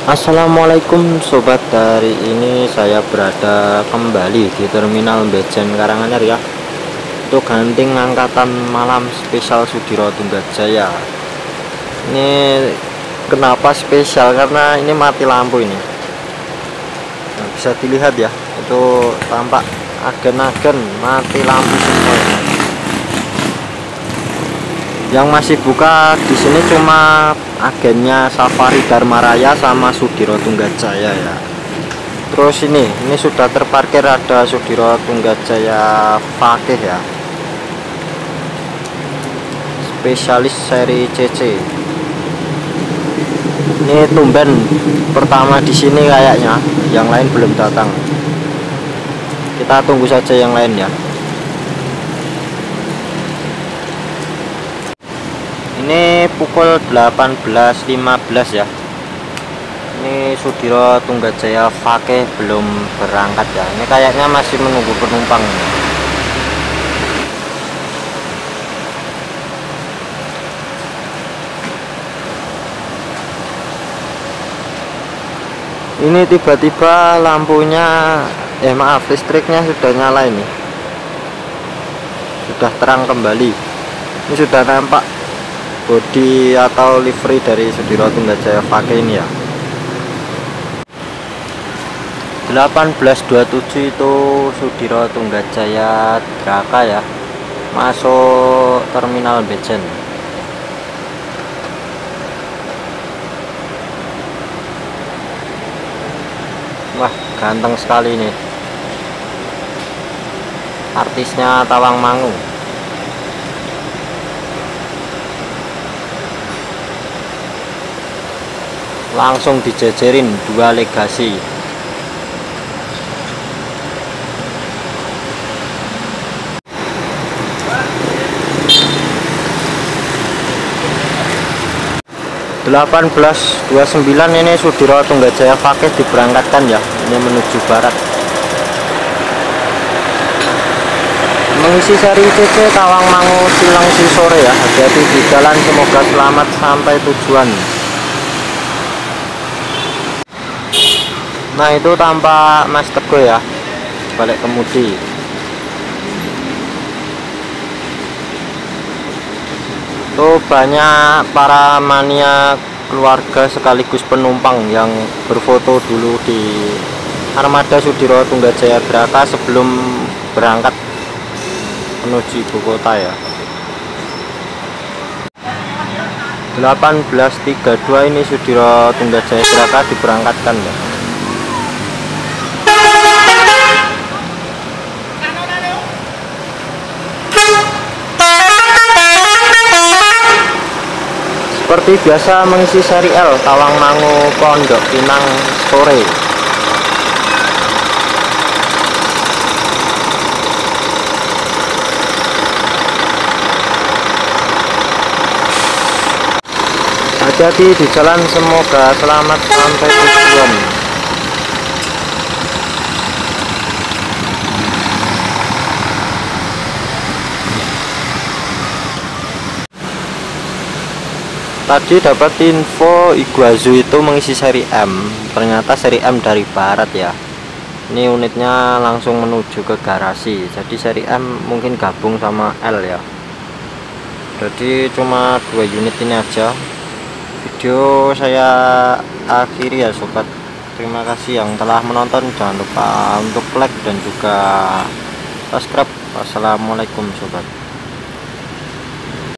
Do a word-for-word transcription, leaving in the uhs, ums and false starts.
Assalamualaikum sobat, hari ini saya berada kembali di Terminal Bejen Karanganyar ya, untuk ganting angkatan malam spesial Sudiro Tunggajaya. Ini kenapa spesial? Karena ini mati lampu ini. Nah, bisa dilihat ya, itu tampak agen-agen mati lampu semua ini. Yang masih buka di sini cuma agennya Safari Dharma Raya sama Sudiro Tunggajaya ya. Terus ini, ini sudah terparkir ada Sudiro Tunggajaya Fakih ya, spesialis seri C C. Ini tumben pertama di sini kayaknya, yang lain belum datang. Kita tunggu saja yang lain ya. Ini pukul delapan belas lima belas ya. Ini Sudiro Tunggajaya Fakih belum berangkat ya. Ini kayaknya masih menunggu penumpang ini. Ini tiba-tiba lampunya, eh maaf, listriknya sudah nyala ini. Sudah terang kembali. Ini sudah nampak bodi atau livery dari Sudiro Tunggajaya Fakih ini ya. delapan belas dua puluh tujuh itu Sudiro Tunggajaya Draka ya, masuk Terminal Bejen. Wah, ganteng sekali ini artisnya Tawangmangu. Langsung dijejerin dua legasi. delapan belas dua puluh sembilan ini Sudiro Tunggajaya Fakih diberangkatkan ya. Ini menuju barat, mengisi seri C C Tawangmangu Cilengsi sore ya. Hati-hati di jalan, semoga selamat sampai tujuan. Nah, itu tampak Mas Teguh ya, balik kemudi. Tuh banyak para mania keluarga sekaligus penumpang yang berfoto dulu di armada Sudiro Tunggajaya Draka sebelum berangkat menuju ibu kota ya. delapan belas tiga puluh dua ini Sudiro Tunggajaya Draka diberangkatkan ya. Seperti biasa mengisi seri L Tawangmangu Pondok Pinang sore. Hati-hati di jalan, semoga selamat sampai tujuan. Tadi dapat info Iguazu itu mengisi seri M, ternyata seri M dari barat ya. Ini unitnya langsung menuju ke garasi, jadi seri M mungkin gabung sama L ya. Jadi cuma dua unit ini aja. Video saya akhiri ya sobat. Terima kasih yang telah menonton, jangan lupa untuk like dan juga subscribe. Wassalamualaikum sobat.